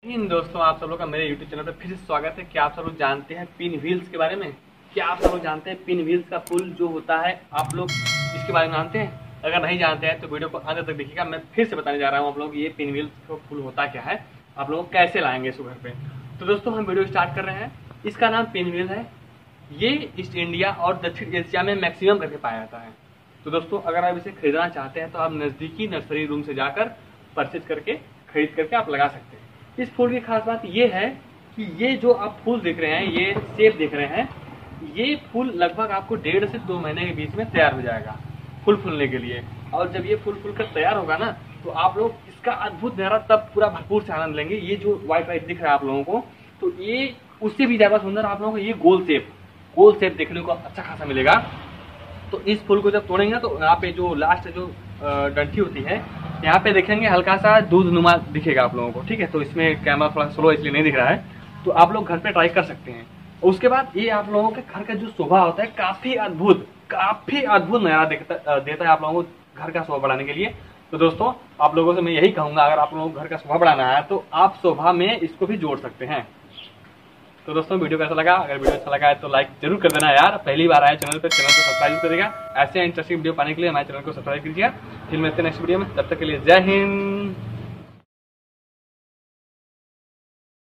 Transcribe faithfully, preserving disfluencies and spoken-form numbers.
इन दोस्तों, आप सब लोग का मेरे यूट्यूब चैनल पर फिर से स्वागत है। क्या आप सब लोग जानते हैं पिन व्हील्स के बारे में? क्या आप सब लोग जानते हैं पिन व्हील्स का फुल जो होता है, आप लोग इसके बारे में जानते हैं? अगर नहीं जानते हैं तो वीडियो को अंत तक देखिएगा। मैं फिर से बताने जा रहा हूँ आप लोग ये पिन व्हील्स का फुल होता क्या है, आप लोग कैसे लाएंगे इसको घर पे। तो दोस्तों हम वीडियो स्टार्ट कर रहे हैं। इसका नाम पिन व्हील है। ये ईस्ट इंडिया और दक्षिण एशिया में मैक्सिमम करके पाया जाता है। तो दोस्तों अगर आप इसे खरीदना चाहते हैं तो आप नज़दीकी नर्सरी रूम से जाकर परचेज करके खरीद करके आप लगा सकते हैं। इस फूल की खास बात ये है कि ये जो आप फूल देख रहे हैं, ये सेब देख रहे हैं, ये फूल लगभग आपको डेढ़ से दो महीने के बीच में तैयार हो जाएगा फूल फूलने के लिए। और जब ये फूल फूल कर तैयार होगा ना, तो आप लोग इसका अद्भुत नजारा तब पूरा भरपूर से आनंद लेंगे। ये जो व्हाइट व्हाइट दिख रहा है आप लोगों को, तो ये उससे भी ज्यादा सुंदर आप लोगों को ये गोल सेब गोल सेब देखने को अच्छा खासा मिलेगा। तो इस फूल को जब तोड़ेंगे ना, तो यहाँ पे जो लास्ट जो डंठी होती है, यहाँ पे देखेंगे हल्का सा दूध नुमा दिखेगा आप लोगों को, ठीक है। तो इसमें कैमरा थोड़ा स्लो इसलिए नहीं दिख रहा है, तो आप लोग घर पे ट्राई कर सकते हैं। उसके बाद ये आप लोगों के घर का जो शोभा होता है, काफी अद्भुत काफी अद्भुत नजारा देता है आप लोगों को घर का शोभा बढ़ाने के लिए। तो दोस्तों आप लोगों से मैं यही कहूंगा, अगर आप लोगों को घर का शोभा बढ़ाना है तो आप शोभा में इसको भी जोड़ सकते हैं। तो दोस्तों वीडियो कैसा लगा? अगर वीडियो अच्छा लगा है तो लाइक जरूर कर देना यार। पहली बार आए चैनल पर, चैनल को सब्सक्राइब करेगा। ऐसे इंटरेस्टिंग वीडियो पाने के लिए हमारे चैनल को सब्सक्राइब कीजिए। फिर मिलते हैं नेक्स्ट वीडियो में, तब तक के लिए जय हिंद।